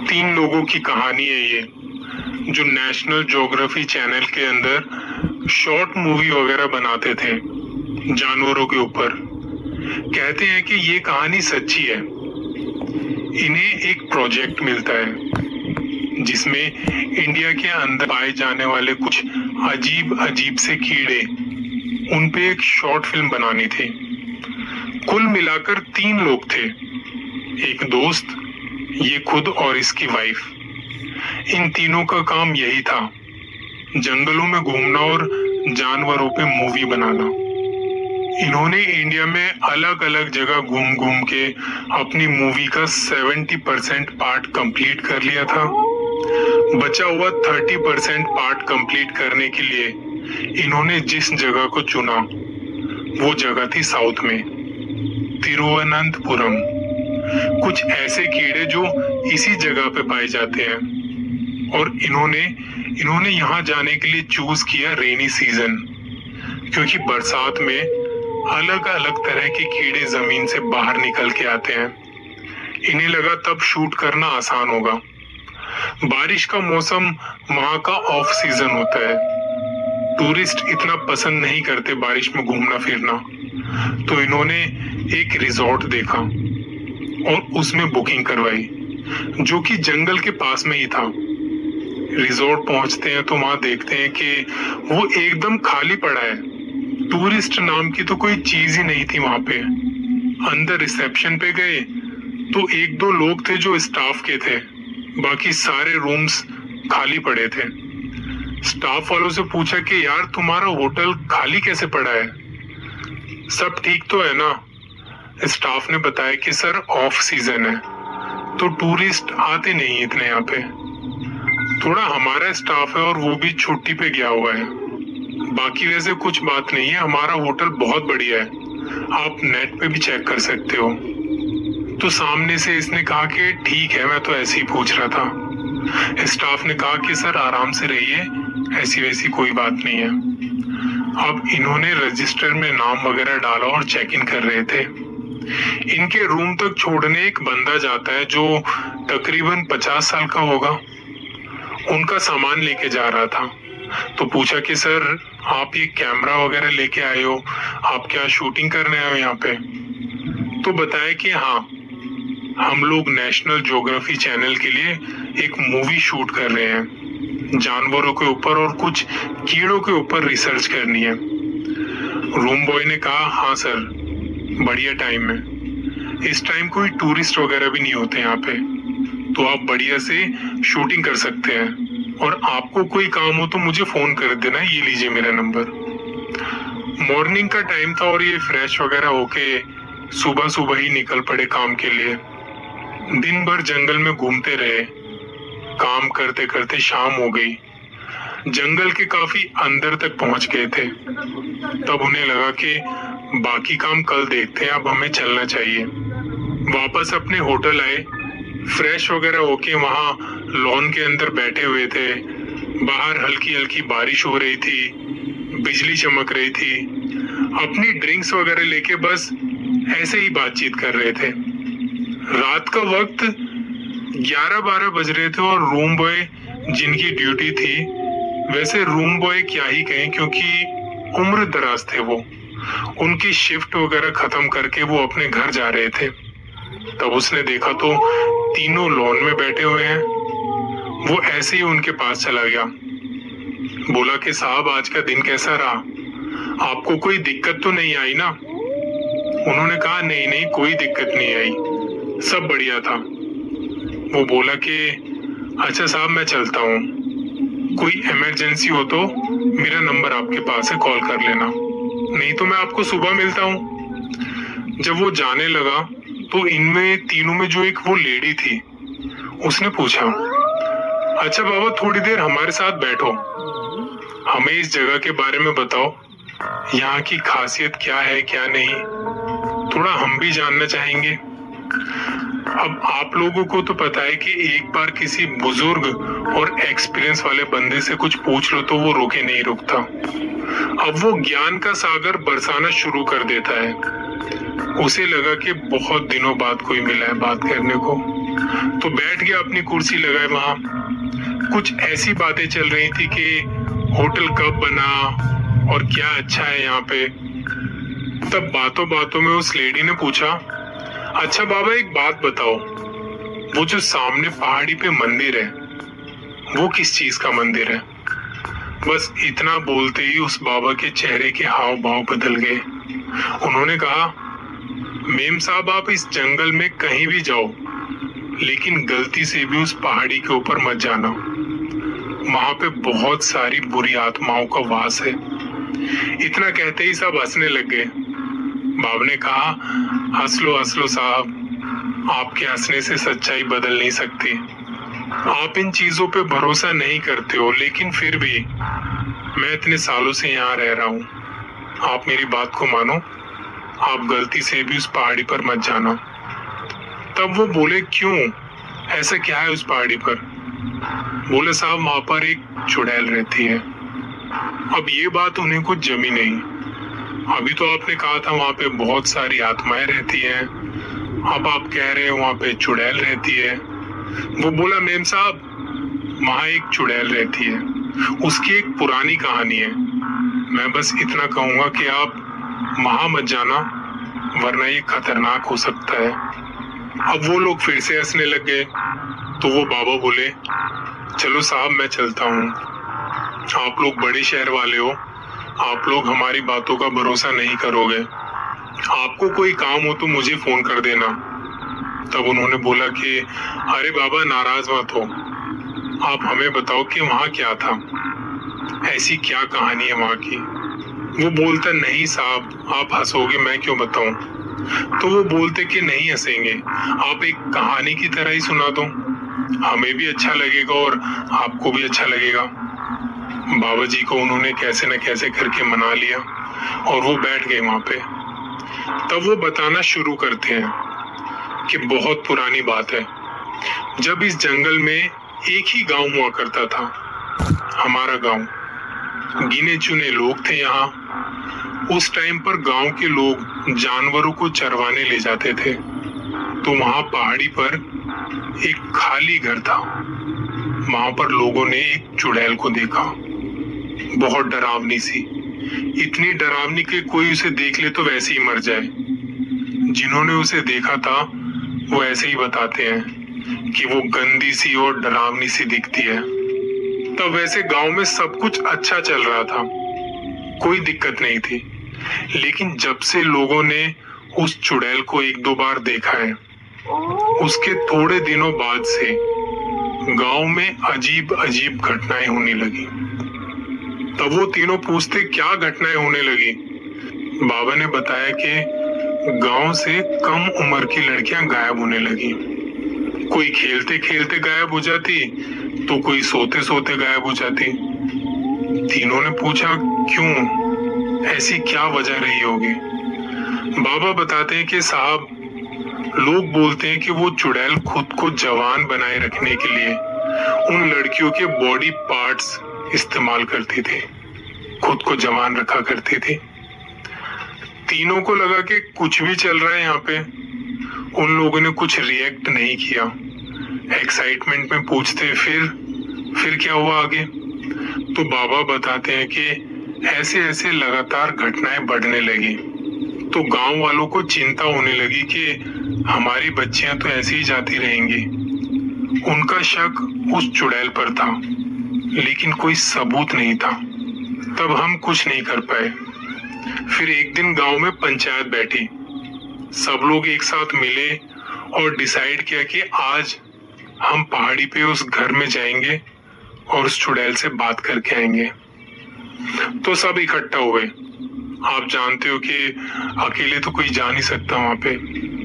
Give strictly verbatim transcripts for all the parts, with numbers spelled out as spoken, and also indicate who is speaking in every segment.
Speaker 1: तीन लोगों की कहानी है ये, जो नेशनल ज्योग्राफी चैनल के अंदर शॉर्ट मूवी वगैरह बनाते थे जानवरों के ऊपर। कहते हैं कि ये कहानी सच्ची है। इन्हें एक प्रोजेक्ट मिलता है जिसमें इंडिया के अंदर पाए जाने वाले कुछ अजीब अजीब से कीड़े, उन पे एक शॉर्ट फिल्म बनानी थी। कुल मिलाकर तीन लोग थे, एक दोस्त, ये खुद और इसकी वाइफ। इन तीनों का काम यही था, जंगलों में घूमना और जानवरों पे मूवी बनाना। इन्होंने इंडिया में अलग अलग जगह घूम घूम के अपनी मूवी का सत्तर परसेंट पार्ट कंप्लीट कर लिया था। बचा हुआ तीस परसेंट पार्ट कंप्लीट करने के लिए इन्होंने जिस जगह को चुना वो जगह थी साउथ में, तिरुवनंतपुरम। कुछ ऐसे कीड़े जो इसी जगह पे पाए जाते हैं और इन्होंने इन्होंने यहाँ जाने के लिए चूज किया रेनी सीजन, क्योंकि बरसात में अलग अलग तरह के कीड़े जमीन से बाहर निकल के आते हैं। इन्हें लगा तब शूट करना आसान होगा। बारिश का मौसम वहां का ऑफ सीजन होता है, टूरिस्ट इतना पसंद नहीं करते बारिश में घूमना फिरना। तो इन्होंने एक रिजॉर्ट देखा और उसमें बुकिंग करवाई, जो कि जंगल के पास में ही था। रिजॉर्ट पहुंचते हैं तो वहां देखते हैं कि वो एकदम खाली पड़ा है, टूरिस्ट नाम की तो कोई चीज ही नहीं थी वहां पे। अंदर रिसेप्शन पे गए तो एक दो लोग थे जो स्टाफ के थे, बाकी सारे रूम्स खाली पड़े थे। स्टाफ वालों से पूछा कि यार तुम्हारा होटल खाली कैसे पड़ा है, सब ठीक तो है ना? स्टाफ ने बताया कि सर ऑफ सीजन है तो टूरिस्ट आते नहीं इतने यहाँ पे। थोड़ा हमारा स्टाफ है और वो भी छुट्टी पे गया हुआ है, बाकी वैसे कुछ बात नहीं है, हमारा होटल बहुत बढ़िया है, आप नेट पे भी चेक कर सकते हो। तो सामने से इसने कहा कि ठीक है, मैं तो ऐसे ही पूछ रहा था। स्टाफ ने कहा कि सर आराम से रहिए, ऐसी वैसी कोई बात नहीं है। अब इन्होंने रजिस्टर में नाम वगैरह डाला और चेक इन कर रहे थे। इनके रूम तक छोड़ने एक बंदा जाता है जो तकरीबन पचास साल का होगा। उनका सामान लेके जा रहा था, तो पूछा कि सर आप ये कैमरा वगैरह लेके आए हो, आप क्या शूटिंग करने आए हो यहाँ पे? तो बताया कि हाँ, हम लोग नेशनल ज्योग्राफी चैनल के लिए एक मूवी शूट कर रहे हैं, जानवरों के ऊपर और कुछ कीड़ों के ऊपर रिसर्च करनी है। रूम बॉय ने कहा हाँ सर, बढ़िया टाइम है, इस टाइम कोई टूरिस्ट वगैरह भी नहीं होते यहाँ पे, तो आप बढ़िया से शूटिंग कर सकते हैं, और आपको कोई काम हो तो मुझे फोन कर देना, ये लीजिए मेरा नंबर। मॉर्निंग का टाइम था और ये फ्रेश वगैरह होके सुबह सुबह ही निकल पड़े काम के लिए। दिन भर जंगल में घूमते रहे, काम करते करते शाम हो गई। जंगल के काफी अंदर तक पहुंच गए थे। तब उन्हें लगा कि बाकी काम कल देखते हैं, अब हमें चलना चाहिए। वापस अपने होटल आए, फ्रेश वगैरह होके वहां लॉन के अंदर बैठे हुए थे। बाहर हल्की हल्की बारिश हो रही थी, बिजली चमक रही थी। अपनी ड्रिंक्स वगैरह लेके बस ऐसे ही बातचीत कर रहे थे। रात का वक्त ग्यारह बारह बज रहे थे और रूम बॉय जिनकी ड्यूटी थी, वैसे रूम बॉय क्या ही कहें क्योंकि उम्र दराज थे वो, उनकी शिफ्ट वगैरह खत्म करके वो अपने घर जा रहे थे। तब उसने देखा तो तीनों लॉन में बैठे हुए हैं। वो ऐसे ही उनके पास चला गया, बोला कि साहब आज का दिन कैसा रहा, आपको कोई दिक्कत तो नहीं आई ना? उन्होंने कहा नहीं नहीं, कोई दिक्कत नहीं आई, सब बढ़िया था। वो बोला कि अच्छा साहब मैं चलता हूँ, कोई इमरजेंसी हो तो मेरा नंबर आपके पास है, कॉल कर लेना, नहीं तो मैं आपको सुबह मिलता हूँ। जब वो जाने लगा तो इनमें तीनों में जो एक वो लेडी थी, उसने पूछा अच्छा बाबा थोड़ी देर हमारे साथ बैठो, हमें इस जगह के बारे में बताओ, यहाँ की खासियत क्या है क्या नहीं, थोड़ा हम भी जानना चाहेंगे। अब आप लोगों को तो पता है कि एक बार किसी बुजुर्ग और एक्सपीरियंस वाले बंदे से कुछ पूछ लो तो वो रोके नहीं रुकता। अब वो ज्ञान का सागर बरसाना शुरू कर देता है। उसे लगा कि बहुत दिनों बाद कोई मिला है बात करने को, तो बैठ गया, अपनी कुर्सी लगाए वहां। कुछ ऐसी बातें चल रही थी कि होटल कब बना और क्या अच्छा है यहाँ पे। तब बातों बातों में उस लेडी ने पूछा, अच्छा बाबा एक बात बताओ, वो जो सामने पहाड़ी पे मंदिर है वो किस चीज का मंदिर है? बस इतना बोलते ही उस बाबा के चेहरे के हाव भाव बदल गए। उन्होंने कहा, मेम साहब आप इस जंगल में कहीं भी जाओ, लेकिन गलती से भी उस पहाड़ी के ऊपर मत जाना। वहां पे बहुत सारी बुरी आत्माओं का वास है। इतना कहते ही सब हंसने लग गए। बाबा ने कहा, हंस लो हंस लो साहब, आपके हंसने से सच्चाई बदल नहीं सकती। आप इन चीजों पे भरोसा नहीं करते हो, लेकिन फिर भी मैं इतने सालों से यहाँ रह रहा हूँ। आप मेरी बात को मानो, आप गलती से भी उस पहाड़ी पर मत जाना। तब वो बोले, क्यों, ऐसा क्या है उस पहाड़ी पर? बोले, साहब वहां पर एक चुड़ैल रहती है। अब ये बात उन्हें कुछ जमी नहीं। अभी तो आपने कहा था वहां पे बहुत सारी आत्माएं रहती हैं, अब आप कह रहे हैं वहां पे चुड़ैल रहती है। वो बोला, मेम साहब वहां एक चुड़ैल रहती है, उसकी एक पुरानी कहानी है। मैं बस इतना कहूंगा कि आप वहां मत जाना, वरना ये खतरनाक हो सकता है। अब वो लोग फिर से हंसने लग गए। तो वो बाबा बोले, चलो साहब मैं चलता हूँ, आप लोग बड़े शहर वाले हो, आप लोग हमारी बातों का भरोसा नहीं करोगे, आपको कोई काम हो तो मुझे फोन कर देना। तब उन्होंने बोला कि अरे बाबा नाराज मत हो, आप हमें बताओ कि वहां क्या था, ऐसी क्या कहानी है वहां की। वो बोलता, नहीं साहब आप हंसोगे, मैं क्यों बताऊं। तो वो बोलते कि नहीं हंसेंगे, आप एक कहानी की तरह ही सुना दो, हमें भी अच्छा लगेगा और आपको भी अच्छा लगेगा। बाबा जी को उन्होंने कैसे न कैसे करके मना लिया और वो बैठ गए वहां पे। तब वो बताना शुरू करते हैं कि बहुत पुरानी बात है, जब इस जंगल में एक ही गांव हुआ करता था, हमारा गांव। गिने चुने लोग थे यहाँ। उस टाइम पर गांव के लोग जानवरों को चरवाने ले जाते थे। तो वहां पहाड़ी पर एक खाली घर था। वहां पर लोगों ने एक चुड़ैल को देखा, बहुत डरावनी सी, इतनी डरावनी कि कोई उसे देख ले तो वैसे ही मर जाए। जिन्होंने उसे देखा था वो ऐसे ही बताते हैं कि वो गंदी सी और डरावनी सी दिखती है। तब वैसे गांव में सब कुछ अच्छा चल रहा था, कोई दिक्कत नहीं थी। लेकिन जब से लोगों ने उस चुड़ैल को एक दो बार देखा है, उसके थोड़े दिनों बाद से गांव में अजीब अजीब घटनाएं होने लगी। तब वो तीनों पूछते, क्या घटनाएं होने लगी? बाबा ने बताया कि गांव से कम उम्र की लड़कियां गायब होने लगी। कोई खेलते खेलते गायब हो जाती, तो कोई सोते सोते गायब हो जाती। तीनों ने पूछा, क्यों, ऐसी क्या वजह रही होगी? बाबा बताते हैं कि साहब लोग बोलते हैं कि वो चुड़ैल खुद को जवान बनाए रखने के लिए उन लड़कियों के बॉडी पार्ट्स इस्तेमाल करती थी, खुद को जवान रखा करती थी। तीनों को लगा कि कुछ भी चल रहा है यहाँ पे। उन लोगों ने कुछ रिएक्ट नहीं किया। एक्साइटमेंट में पूछते, फिर फिर क्या हुआ आगे? तो बाबा बताते हैं कि ऐसे ऐसे लगातार घटनाएं बढ़ने लगी। तो गांव वालों को चिंता होने लगी कि हमारी बच्चियां तो ऐसे ही जाती रहेंगी। उनका शक उस चुड़ैल पर था, लेकिन कोई सबूत नहीं था। तब हम कुछ नहीं कर पाए। फिर एक दिन गांव में पंचायत बैठी, सब लोग एक साथ मिले और डिसाइड किया कि आज हम पहाड़ी पे उस घर में जाएंगे और उस चुड़ैल से बात करके आएंगे। तो सब इकट्ठा हुए। आप जानते हो कि अकेले तो कोई जा नहीं सकता वहां पे।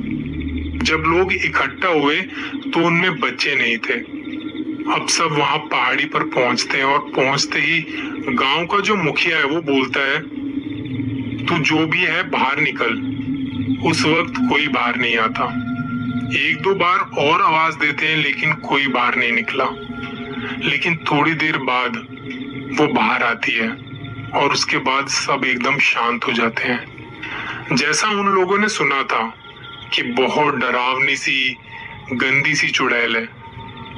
Speaker 1: जब लोग इकट्ठा हुए तो उनमें बच्चे नहीं थे। अब सब वहां पहाड़ी पर पहुंचते हैं और पहुंचते ही गांव का जो मुखिया है वो बोलता है, तू जो भी है बाहर निकल। उस वक्त कोई बाहर नहीं आता। एक दो बार और आवाज देते हैं, लेकिन कोई बाहर नहीं निकला। लेकिन थोड़ी देर बाद वो बाहर आती है और उसके बाद सब एकदम शांत हो जाते हैं। जैसा उन लोगों ने सुना था कि बहुत डरावनी सी गंदी सी चुड़ैल है,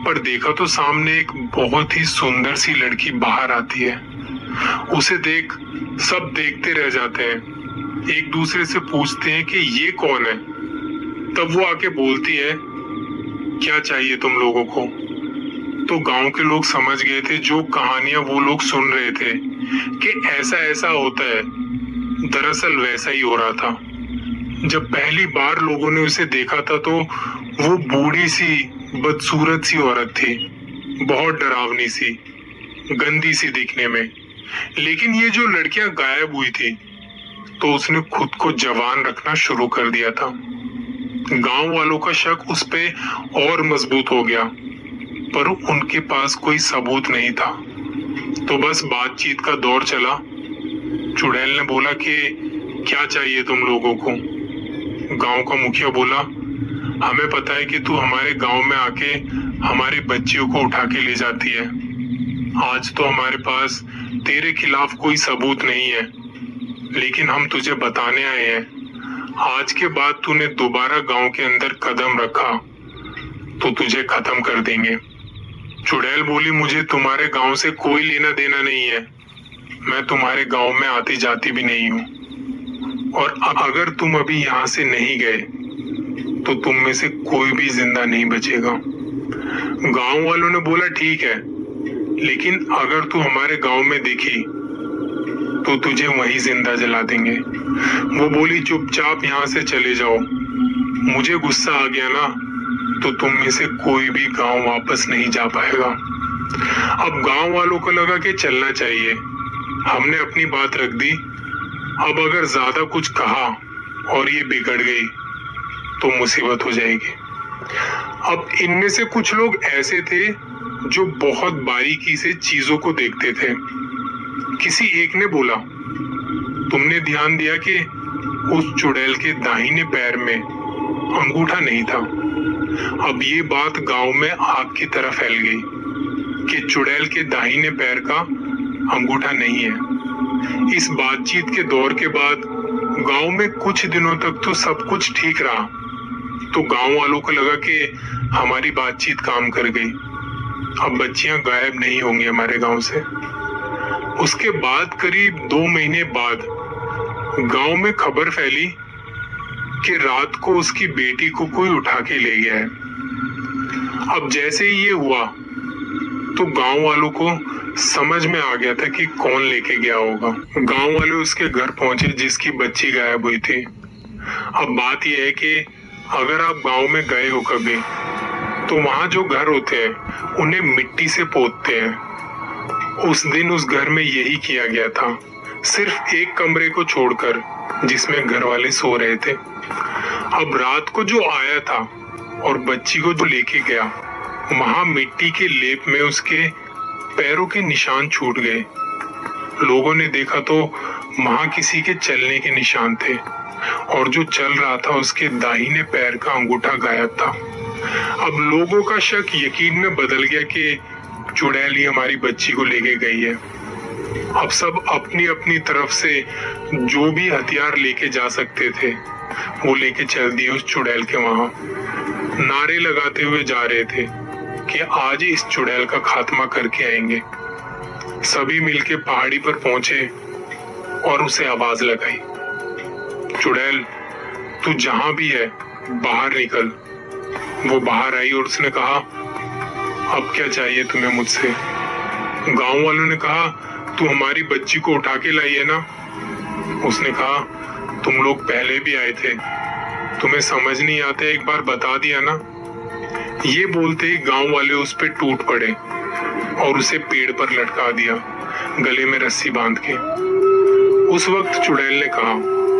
Speaker 1: पर देखा तो सामने एक बहुत ही सुंदर सी लड़की बाहर आती है। उसे देख सब देखते रह जाते हैं, एक दूसरे से पूछते हैं कि ये कौन है। तब वो आके बोलती है, क्या चाहिए तुम लोगों को? तो गांव के लोग समझ गए थे जो कहानियां वो लोग सुन रहे थे कि ऐसा ऐसा होता है। दरअसल वैसा ही हो रहा था। जब पहली बार लोगों ने उसे देखा था तो वो बूढ़ी सी बदसूरत सी औरत थी, बहुत डरावनी सी, गंदी सी दिखने में। लेकिन ये जो लड़कियां गायब हुई थी तो उसने खुद को जवान रखना शुरू कर दिया था। गांव वालों का शक उस पे और मजबूत हो गया, पर उनके पास कोई सबूत नहीं था। तो बस बातचीत का दौर चला। चुड़ैल ने बोला कि क्या चाहिए तुम लोगों को? गांव का मुखिया बोला, हमें पता है कि तू हमारे गांव में आके हमारी बच्चियों को उठा के ले जाती है। आज तो हमारे पास तेरे खिलाफ कोई सबूत नहीं है, लेकिन हम तुझे बताने आए हैं, आज के बाद तूने दोबारा गांव के अंदर कदम रखा तो तुझे खत्म कर देंगे। चुड़ैल बोली, मुझे तुम्हारे गांव से कोई लेना देना नहीं है, मैं तुम्हारे गांव में आती जाती भी नहीं हूँ, और अगर तुम अभी यहाँ से नहीं गए तो तुम में से कोई भी जिंदा नहीं बचेगा। गांव वालों ने बोला, ठीक है, लेकिन अगर तू हमारे गांव में दिखी तो तुझे वहीं जिंदा जला देंगे। वो बोली, चुपचाप यहाँ से चले जाओ, मुझे गुस्सा आ गया ना तो तुम में से कोई भी गांव वापस नहीं जा पाएगा। अब गांव वालों को लगा कि चलना चाहिए, हमने अपनी बात रख दी, अब अगर ज्यादा कुछ कहा और ये बिगड़ गई तो मुसीबत हो जाएगी। अब इनमें से कुछ लोग ऐसे थे जो बहुत बारीकी से चीजों को देखते थे। किसी एक ने बोला, तुमने ध्यान दिया कि उस चुड़ैल के दाहिने पैर में अंगूठा नहीं था? अब ये बात गांव में आग की तरह फैल गई कि चुड़ैल के दाहिने पैर का अंगूठा नहीं है। इस बातचीत के दौर के बाद गांव में कुछ दिनों तक तो सब कुछ ठीक रहा, तो गांव वालों को लगा कि हमारी बातचीत काम कर गई, अब बच्चियां गायब नहीं होंगी हमारे गांव से। उसके बाद करीब दो महीने बाद गांव में खबर फैली कि रात को उसकी बेटी को कोई उठा के ले गया है। अब जैसे ही ये हुआ तो गांव वालों को समझ में आ गया था कि कौन लेके गया होगा। गांव वाले उसके घर पहुंचे जिसकी बच्ची गायब हुई थी। अब बात यह है कि अगर आप गांव में गए हो कभी तो वहां जो घर होते हैं उन्हें मिट्टी से पोतते हैं। उस दिन उस घर में यही किया गया था, सिर्फ एक कमरे को छोड़कर जिसमें घर वाले सो रहे थे। अब रात को जो आया था और बच्ची को जो लेके गया, वहां मिट्टी के लेप में उसके पैरों के निशान छूट गए। लोगों ने देखा तो वहां किसी के चलने के निशान थे, और जो चल रहा था उसके दाहिने पैर का अंगूठा गायब था। अब लोगों का शक यकीन में बदल गया कि चुड़ैल ही हमारी बच्ची को लेके गई है। अब सब अपनी अपनी तरफ से जो भी हथियार लेके जा सकते थे वो लेके चल दिए उस चुड़ैल के वहां। नारे लगाते हुए जा रहे थे कि आज इस चुड़ैल का खात्मा करके आएंगे। सभी मिलके पहाड़ी पर पहुंचे और उसे आवाज लगाई, चुड़ैल तू जहां भी है बाहर निकल। वो बाहर आई और उसने कहा, अब क्या चाहिए तुम्हें मुझसे? गांव वालों ने कहा, तू हमारी बच्ची को उठा के लाई है ना? उसने कहा, तुम लोग पहले भी आए थे, तुम्हें समझ नहीं आते, एक बार बता दिया ना। ये बोलते ही गांव वाले उस पे टूट पड़े और उसे पेड़ पर लटका दिया, गले में रस्सी बांध के। उस वक्त चुड़ैल ने कहा,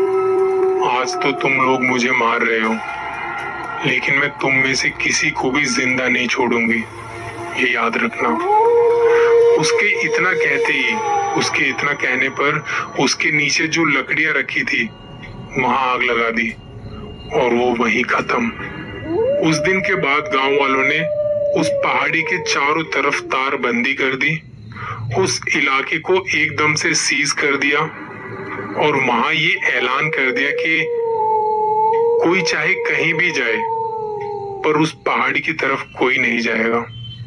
Speaker 1: आज तो तुम लोग मुझे मार रहे हो, लेकिन मैं तुम में से किसी को भी जिंदा नहीं छोड़ूंगी, ये याद रखना। उसके इतना कहते ही, उसके इतना कहने पर उसके नीचे जो लकड़ियां रखी थी वहां आग लगा दी और वो वहीं खत्म। उस दिन के बाद गांव वालों ने उस पहाड़ी के चारों तरफ तार बंदी कर दी, उस इलाके को एकदम से सीज कर दिया और वहां ये ऐलान कर दिया कि कोई चाहे कहीं भी जाए पर उस पहाड़ी की तरफ कोई नहीं जाएगा।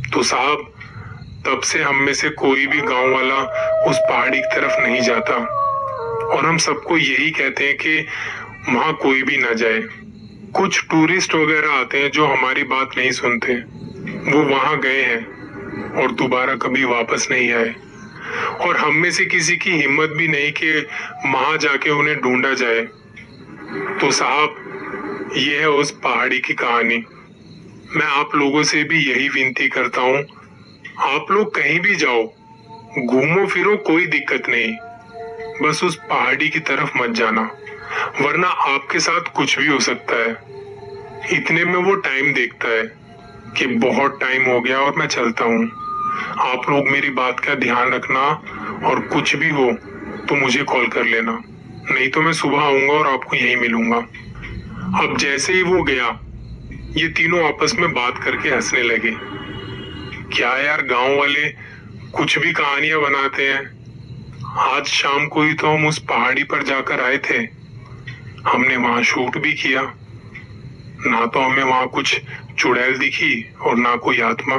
Speaker 1: तो साहब, तब से हम में से कोई भी गांव वाला उस पहाड़ी की तरफ नहीं जाता और हम सबको यही कहते हैं कि वहां कोई भी ना जाए। कुछ टूरिस्ट वगैरह आते हैं जो हमारी बात नहीं सुनते, वो वहां गए हैं और दोबारा कभी वापस नहीं आए, और हम में से किसी की हिम्मत भी नहीं कि वहां जाके उन्हें ढूंढा जाए। तो साहब, ये है उस पहाड़ी की कहानी। मैं आप लोगों से भी यही विनती करता हूँ, आप लोग कहीं भी जाओ, घूमो फिरो, कोई दिक्कत नहीं, बस उस पहाड़ी की तरफ मत जाना, वरना आपके साथ कुछ भी हो सकता है। इतने में वो टाइम देखता है कि बहुत टाइम हो गया और मैं चलता हूँ। आप लोग मेरी बात का ध्यान रखना और कुछ भी हो तो मुझे कॉल कर लेना, नहीं तो मैं सुबह आऊंगा और आपको यहीं मिलूंगा। अब जैसे ही वो गया, ये तीनों आपस में बात करके हंसने लगे। क्या यार, गांव वाले कुछ भी कहानियां बनाते हैं। आज शाम को ही तो हम उस पहाड़ी पर जाकर आए थे, हमने वहां शूट भी किया, ना तो हमें वहां कुछ चुड़ैल दिखी और ना कोई आत्मा।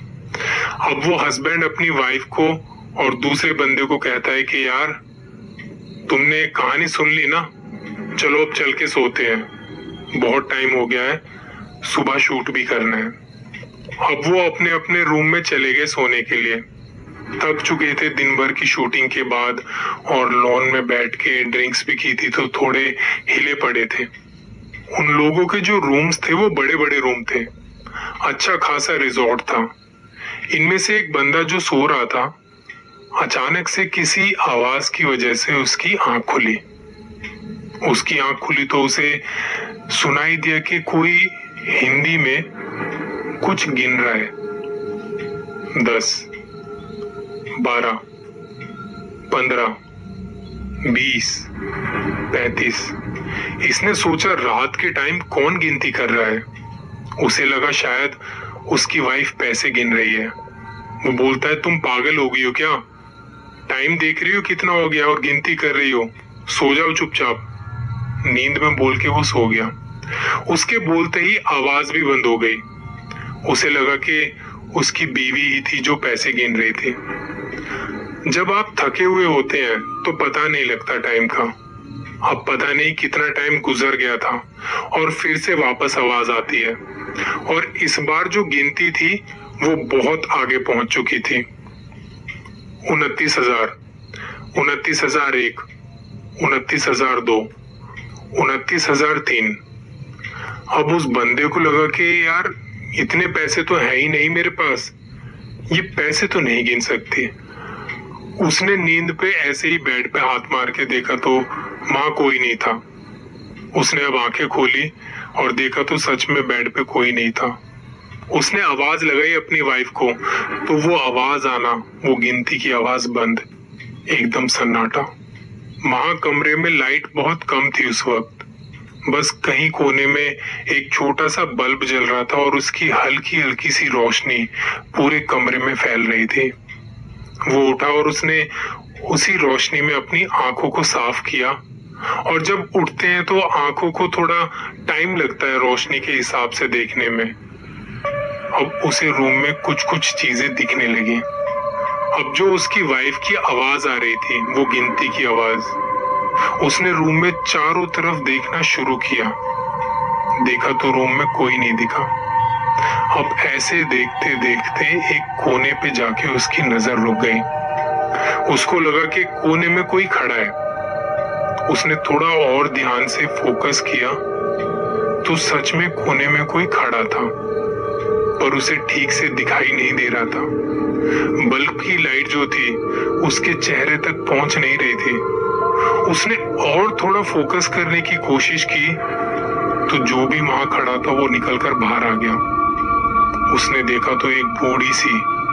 Speaker 1: अब वो हस्बैंड अपनी वाइफ को और दूसरे बंदे को कहता है कि यार, तुमने कहानी सुन ली ना, चलो अब चल के सोते हैं, बहुत टाइम हो गया है, सुबह शूट भी करना है। अब वो अपने अपने रूम में चले गए सोने के लिए। थक चुके थे दिन भर की शूटिंग के बाद और लॉन में बैठ के ड्रिंक्स भी की थी, तो थोड़े हिले पड़े थे। उन लोगों के जो रूम्स थे वो बड़े बड़े रूम थे, अच्छा खासा रिजॉर्ट था। इनमें से एक बंदा जो सो रहा था, अचानक से किसी आवाज की वजह से उसकी आंख खुली। उसकी आंख खुली तो उसे सुनाई दिया कि कोई हिंदी में कुछ गिन रहा है। दस, बारह, पंद्रह, बीस, पैंतीस। इसने सोचा रात के टाइम कौन गिनती कर रहा है। उसे लगा शायद उसकी वाइफ पैसे गिन रही है। वो बोलता है, तुम पागल हो गई हो क्या? टाइम देख रही हो कितना हो गया और गिनती कर रही हो? सो जाओ चुपचाप। नींद में बोल के वो सो गया। उसके बोलते ही आवाज भी बंद हो गई। उसे लगा कि उसकी बीवी ही थी जो पैसे गिन रही थी। जब आप थके हुए होते हैं तो पता नहीं लगता टाइम का। अब पता नहीं कितना टाइम गुजर गया था और फिर से वापस आवाज आती है, और इस बार जो गिनती थी वो बहुत आगे पहुंच चुकी थी। उनतीस हजार, उनतीस हजार एक, उनतीस हजार दो, उनतीस हजार तीन। अब उस बंदे को लगा कि यार, इतने पैसे तो है ही नहीं मेरे पास, ये पैसे तो नहीं गिन सकती। उसने नींद पे ऐसे ही बेड पे हाथ मार के देखा तो वहां कोई नहीं था। उसने अब आंखें खोली और देखा तो सच में बेड पे कोई नहीं था। उसने आवाज लगाई अपनी वाइफ को, तो वो आवाज आना, वो गिनती की आवाज बंद, एकदम सन्नाटा। वहां कमरे में लाइट बहुत कम थी उस वक्त, बस कहीं कोने में एक छोटा सा बल्ब जल रहा था और उसकी हल्की हल्की सी रोशनी पूरे कमरे में फैल रही थी। वो उठा और उसने उसी रोशनी में अपनी आंखों को साफ किया, और जब उठते हैं तो आंखों को थोड़ा टाइम लगता है रोशनी के हिसाब से देखने में। अब उसे रूम में कुछ कुछ चीजें दिखने लगी। अब जो उसकी वाइफ की आवाज आ रही थी, वो गिनती की आवाज। उसने रूम में चारों तरफ देखना शुरू किया, देखा तो रूम में कोई नहीं दिखा। अब ऐसे देखते देखते एक कोने पे जाके उसकी नजर रुक गई। उसको लगा कि कोने में कोई खड़ा है। उसने थोड़ा और ध्यान से फोकस किया तो सच में कोने में कोई खड़ा था, पर उसे ठीक से दिखाई नहीं दे रहा था। बल्ब की लाइट जो थी उसके चेहरे तक पहुंच नहीं रही थी। उसने और थोड़ा फोकस करने की कोशिश की तो जो भी वहां खड़ा था वो निकलकर बाहर आ गया। उसने देखा तो एक बूढ़ी सी,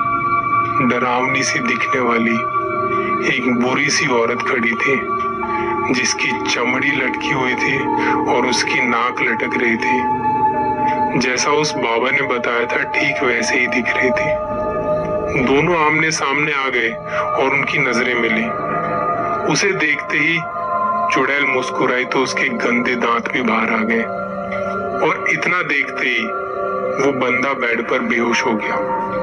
Speaker 1: डरावनी सी दिखने वाली एक बुरी सी औरत खड़ी थी, जिसकी चमड़ी लटकी हुई थी और उसकी नाक लटक रही थी। जैसा उस बाबा ने बताया था ठीक वैसे ही दिख रही थी। दोनों आमने सामने आ गए और उनकी नजरें मिली। उसे देखते ही चुड़ैल मुस्कुराई तो उसके गंदे दांत भी बाहर आ गए, और इतना देखते ही वो बंदा बेड पर बेहोश हो गया।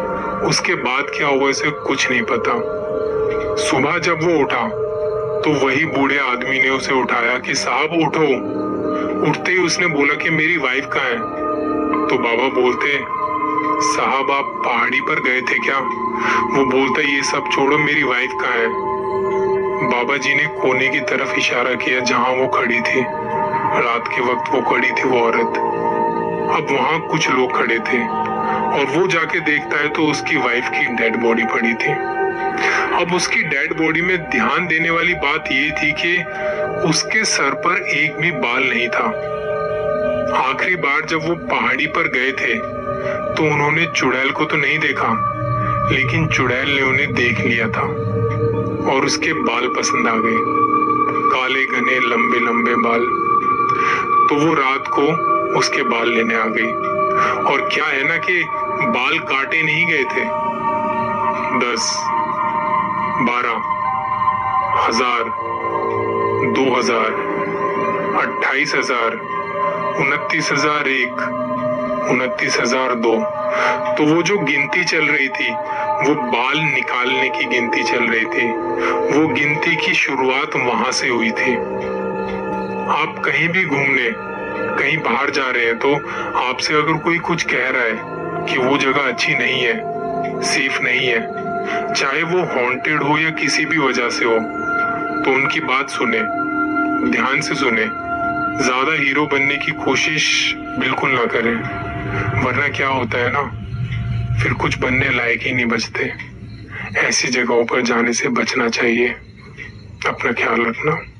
Speaker 1: उसके बाद क्या हुआ इसे कुछ नहीं पता। सुबह जब वो उठा तो वही बूढ़े आदमी ने उसे उठाया कि साहब उठो। उठते ही उसने बोला कि मेरी वाइफ कहाँ है। तो बाबा बोलते, साहब आप पहाड़ी पर गए थे क्या? वो बोलता, ये सब छोड़ो, मेरी वाइफ कहाँ है? बाबा जी ने कोने की तरफ इशारा किया जहां वो खड़ी थी। रात के वक्त वो खड़ी थी वो औरत। अब वहां कुछ लोग खड़े थे और वो जाके देखता है तो उसकी वाइफ की डेड बॉडी पड़ी थी। अब उसकी डेड बॉडी में ध्यान देने वाली बात ये थी कि उसके सर पर एक भी बाल नहीं था। आखिरी बार जब वो पहाड़ी पर गए थे तो उन्होंने चुड़ैल को तो नहीं देखा, लेकिन चुड़ैल ने उन्हें देख लिया था और उसके बाल पसंद आ गए, काले घने लंबे लंबे बाल। तो वो रात को उसके बाल लेने आ गई। और क्या है ना कि बाल काटे नहीं गए थे। दस, बारह, हजार, दो हजार, अट्ठाईस हजार, उनतीस हजार एक, उनतीस हजार दो। तो वो जो गिनती चल रही थी वो बाल निकालने की गिनती चल रही थी। वो गिनती की शुरुआत वहां से हुई थी। आप कहीं भी घूमने, कहीं बाहर जा रहे हैं तो आपसे अगर कोई कुछ कह रहा है कि वो जगह अच्छी नहीं है, सेफ नहीं है, चाहे वो हॉन्टेड हो या किसी भी वजह से हो, तो उनकी बात सुने, ध्यान से सुने। ज्यादा हीरो बनने की कोशिश बिल्कुल ना करें, वरना क्या होता है ना, फिर कुछ बनने लायक ही नहीं बचते। ऐसी जगहों पर जाने से बचना चाहिए। अपना ख्याल रखना।